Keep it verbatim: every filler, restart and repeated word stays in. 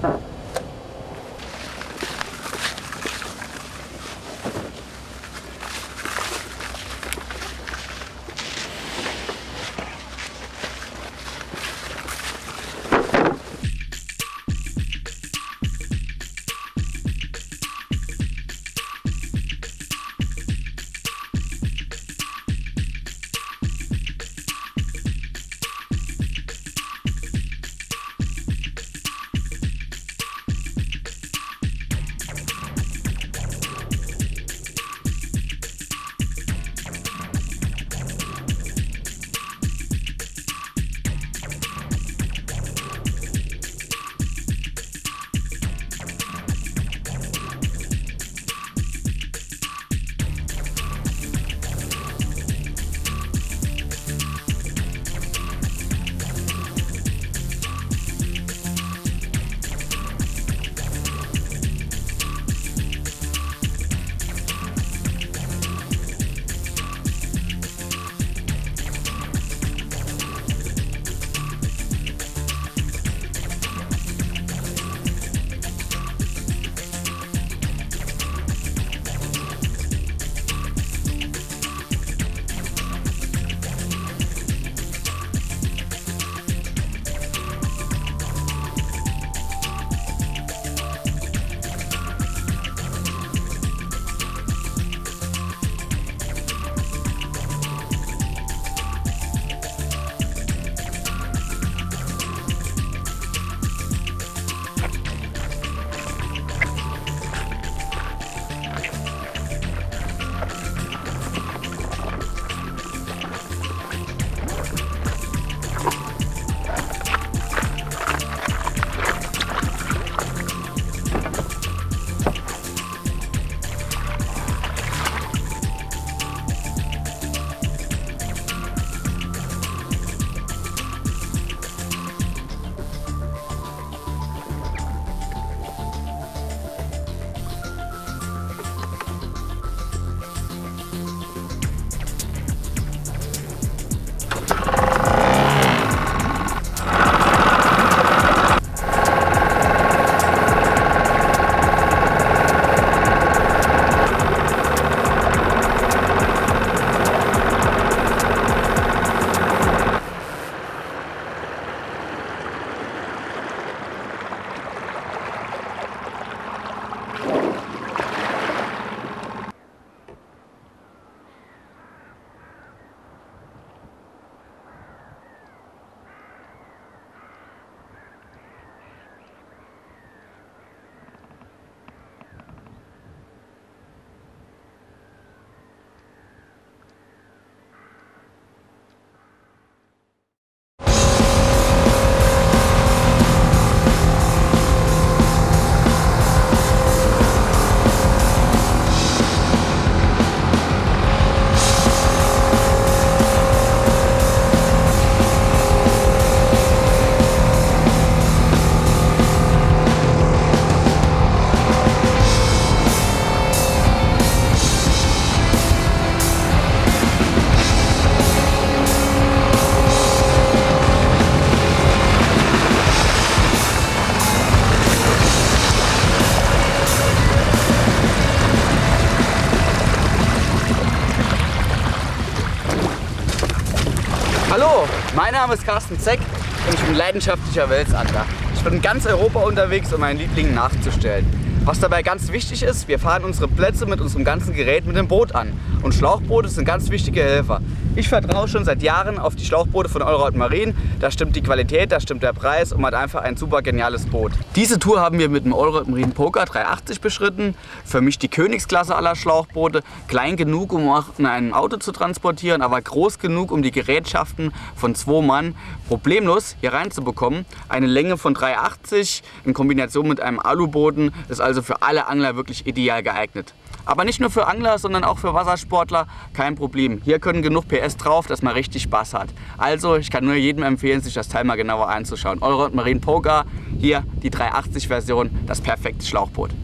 Hallo, mein Name ist Carsten Zeck und ich bin leidenschaftlicher Welsanker. Ich bin in ganz Europa unterwegs, um meinen Lieblingen nachzustellen. Was dabei ganz wichtig ist, wir fahren unsere Plätze mit unserem ganzen Gerät mit dem Boot an. Und Schlauchboote sind ganz wichtige Helfer. Ich vertraue schon seit Jahren auf die Schlauchboote von Allroad Marine. Da stimmt die Qualität, da stimmt der Preis und man hat einfach ein super geniales Boot. Diese Tour haben wir mit dem Allroad Marine Poker dreihundertachtzig beschritten. Für mich die Königsklasse aller Schlauchboote. Klein genug, um auch in ein Auto zu transportieren, aber groß genug, um die Gerätschaften von zwei Mann problemlos hier reinzubekommen. Eine Länge von dreihundertachtzig in Kombination mit einem Aluboden ist also für alle Angler wirklich ideal geeignet. Aber nicht nur für Angler, sondern auch für Wassersportler, kein Problem. Hier können genug P S drauf, dass man richtig Spaß hat. Also ich kann nur jedem empfehlen, sich das Teil mal genauer anzuschauen. Allroad Marine Poker, hier die dreihundertachtzig Version, das perfekte Schlauchboot.